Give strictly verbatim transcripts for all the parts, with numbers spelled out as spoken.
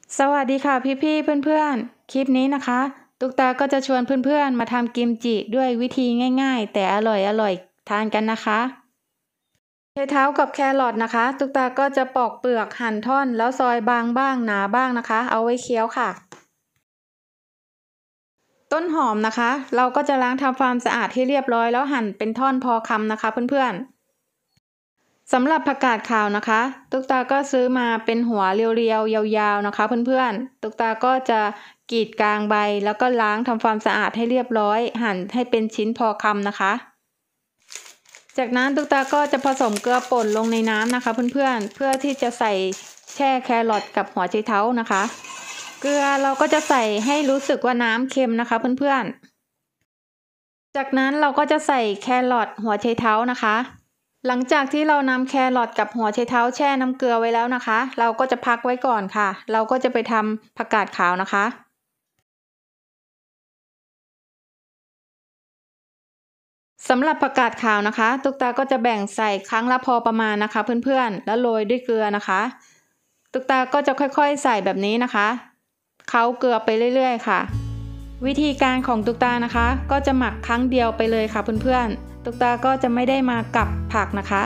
สวัสดีค่ะพี่ๆเพื่อนๆคลิปนี้นะคะตุ๊กตาก็จะชวนเพื่อนๆมาทำกิมจิด้วยวิธีง่ายๆแต่อร่อยๆทานกันนะคะใช้เท้ากับแครอทนะคะตุ๊กตาก็จะปอกเปลือกหั่นท่อนแล้วซอยบางบ้างหนาบ้างนะคะเอาไว้เคี้ยวค่ะต้นหอมนะคะเราก็จะล้างทำความสะอาดให้เรียบร้อยแล้วหั่นเป็นท่อนพอคำนะคะเพื่อนๆสำหรับผักกาดขาวนะคะตุ๊กตาก็ซื้อมาเป็นหัวเรียวๆยาวๆนะคะเพื่อนๆตุ๊กตาก็จะกรีดกลางใบแล้วก็ล้างทำความสะอาดให้เรียบร้อยหั่นให้เป็นชิ้นพอคำนะคะจากนั้นตุ๊กตาก็จะผสมเกลือป่นลงในน้ำนะคะเพื่อนๆเพื่อที่จะใส่แช่แครอทกับหัวไชเท้านะคะเกลือเราก็จะใส่ให้รู้สึกว่าน้ำเค็มนะคะเพื่อนๆจากนั้นเราก็จะใส่แครอทหัวไชเท้านะคะหลังจากที่เรานำแครอทกับหัวไชเท้าแช่น้ำเกลือไว้แล้วนะคะเราก็จะพักไว้ก่อนค่ะเราก็จะไปทำผักกาดขาวนะคะสำหรับผักกาดขาวนะคะตุ๊กตาก็จะแบ่งใส่ครั้งละพอประมาณนะคะเพื่อนๆแล้วโรยด้วยเกลือนะคะตุ๊กตาก็จะค่อยๆใส่แบบนี้นะคะเคล้าเกลือไปเรื่อยๆค่ะวิธีการของตุ๊กตานะคะก็จะหมักครั้งเดียวไปเลยค่ะเพื่อนๆตุ๊กตาก็จะไม่ได้มากับผักนะคะ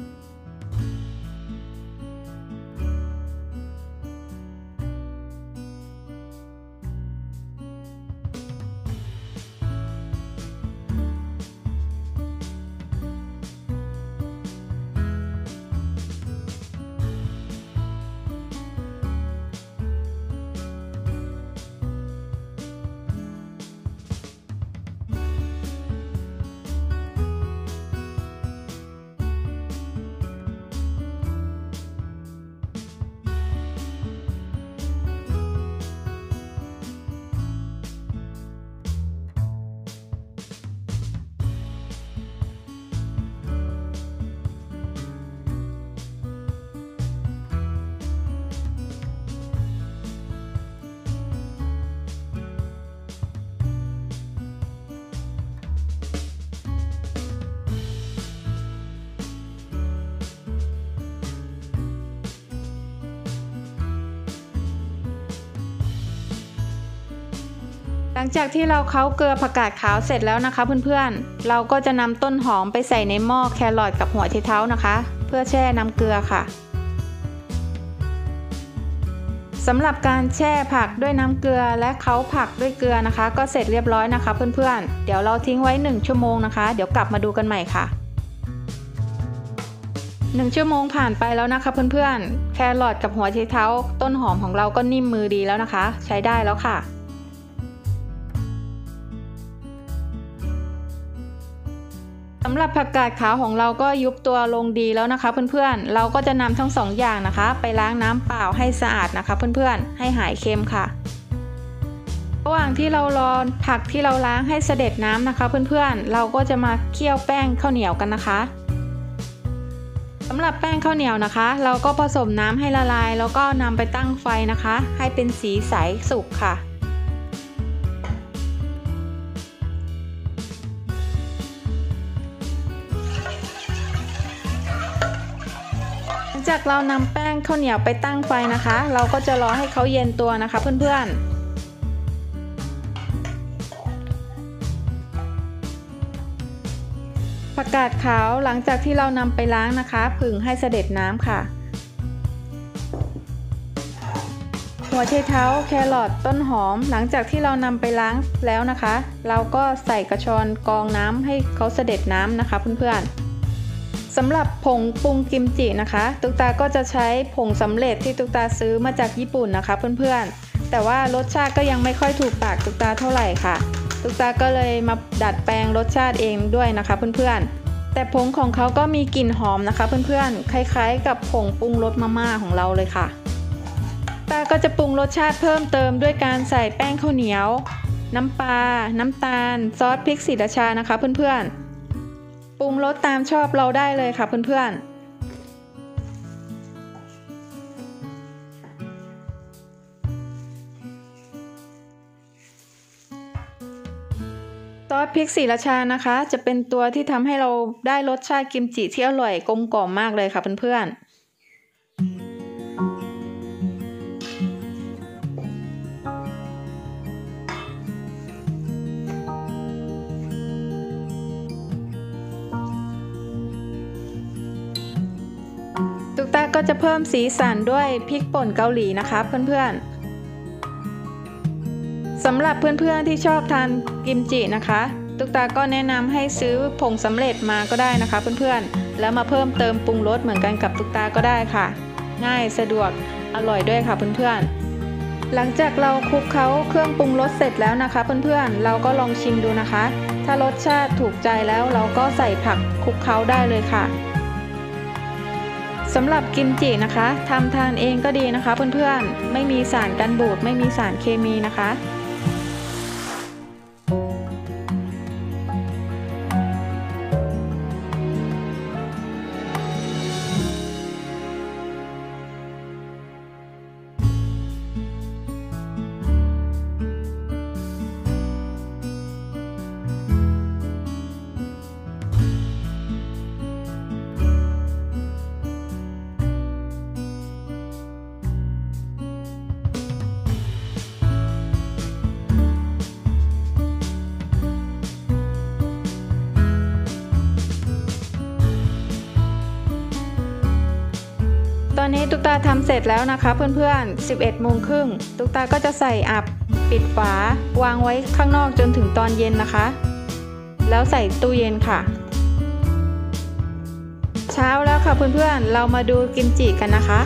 หลังจากที่เราเค้าเกลือผักกาดขาวเสร็จแล้วนะคะเพื่อนๆเราก็จะนำต้นหอมไปใส่ในหม้อแครอทกับหัวไชเท้านะคะเพื่อแช่น้ำเกลือค่ะสำหรับการแช่ผักด้วยน้ำเกลือและเค้าผักด้วยเกลือนะคะก็เสร็จเรียบร้อยนะคะเพื่อนๆเดี๋ยวเราทิ้งไว้หนึ่งชั่วโมงนะคะเดี๋ยวกลับมาดูกันใหม่ค่ะหนึ่งชั่วโมงผ่านไปแล้วนะคะเพื่อนๆแครอทกับหัวไชเท้าต้นหอมของเราก็นิ่มมือดีแล้วนะคะใช้ได้แล้วค่ะสำหรับผักกาดขาวของเราก็ยุบตัวลงดีแล้วนะคะเพื่อนๆเราก็จะนำทั้งสองอย่างนะคะไปล้างน้ำเปล่าให้สะอาดนะคะเพื่อนๆให้หายเค็มค่ะระหว่างที่เรารอผักที่เราล้างให้เสด็จน้ำนะคะเพื่อนๆเราก็จะมาเคี่ยวแป้งข้าวเหนียวกันนะคะสำหรับแป้งข้าวเหนียวนะคะเราก็ผสมน้ำให้ละลายแล้วก็นำไปตั้งไฟนะคะให้เป็นสีใสสุกค่ะหลังจากเรานำแป้งข้าวเหนียวไปตั้งไฟนะคะเราก็จะรอให้เขาเย็นตัวนะคะเพื่อนๆผักกาดขาวหลังจากที่เรานำไปล้างนะคะผึ่งให้เสด็จน้ำค่ะหัวไชเท้าแครอทต้นหอมหลังจากที่เรานำไปล้างแล้วนะคะเราก็ใส่กระชอนกรองน้ำให้เขาเสด็จน้ำนะคะเพื่อนๆสำหรับผงปรุงกิมจินะคะตุ๊กตาก็จะใช้ผงสำเร็จที่ตุ๊กตาซื้อมาจากญี่ปุ่นนะคะเพื่อนๆแต่ว่ารสชาติก็ยังไม่ค่อยถูกปากตุ๊กตาเท่าไหร่ค่ะตุ๊กตาก็เลยมาดัดแปลงรสชาติเองด้วยนะคะเพื่อนๆแต่ผงของเขาก็มีกลิ่นหอมนะคะเพื่อนๆคล้ายๆกับผงปรุงรสมาม่าของเราเลยค่ะตาก็จะปรุงรสชาติเพิ่มเติมด้วยการใส่แป้งข้าวเหนียวน้ำปลาน้ำตาลซอสพริกศรีราชานะคะเพื่อนๆปรุงรสตามชอบเราได้เลยค่ะเพื่อนๆซอสพริกศรีราชานะคะจะเป็นตัวที่ทำให้เราได้รสชาติกิมจิที่อร่อยกลมกล่อมมากเลยค่ะเพื่อนๆก็จะเพิ่มสีสันด้วยพริกป่นเกาหลีนะคะเพื่อนๆสำหรับเพื่อนๆที่ชอบทานกิมจินะคะตุ๊กตาก็แนะนำให้ซื้อผงสำเร็จมาก็ได้นะคะเพื่อนๆแล้วมาเพิ่มเติมปรุงรสเหมือนกันกับตุ๊กตาก็ได้ค่ะง่ายสะดวกอร่อยด้วยค่ะเพื่อนๆหลังจากเราคลุกเคล้าเครื่องปรุงรสเสร็จแล้วนะคะเพื่อนๆเราก็ลองชิมดูนะคะถ้ารสชาติถูกใจแล้วเราก็ใส่ผักคลุกเคล้าได้เลยค่ะสำหรับกิมจินะคะทำทานเองก็ดีนะคะเพื่อนๆไม่มีสารกันบูดไม่มีสารเคมีนะคะตอนนี้ตุ๊กตาทำเสร็จแล้วนะคะเพื่อนๆสิบเอ็ดโมงครึ่งตุ๊กตาก็จะใส่อับปิดฝาวางไว้ข้างนอกจนถึงตอนเย็นนะคะแล้วใส่ตู้เย็นค่ะเช้าแล้วค่ะเพื่อนๆเรามาดูกิมจิกันนะคะ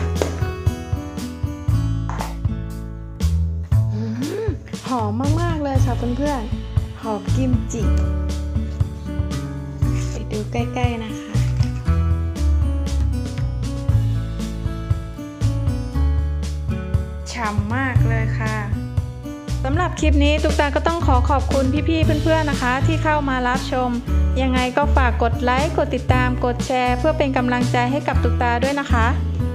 หอมมากๆเลยค่ะเพื่อนๆหอมกิมจิไปดูใกล้ๆนะคะฉ่ำมากเลยค่ะสำหรับคลิปนี้ตุ๊กตาก็ต้องขอขอบคุณพี่ๆเพื่อนๆนะคะที่เข้ามารับชมยังไงก็ฝากกดไลค์กดติดตามกดแชร์เพื่อเป็นกำลังใจให้กับตุ๊กตาด้วยนะคะ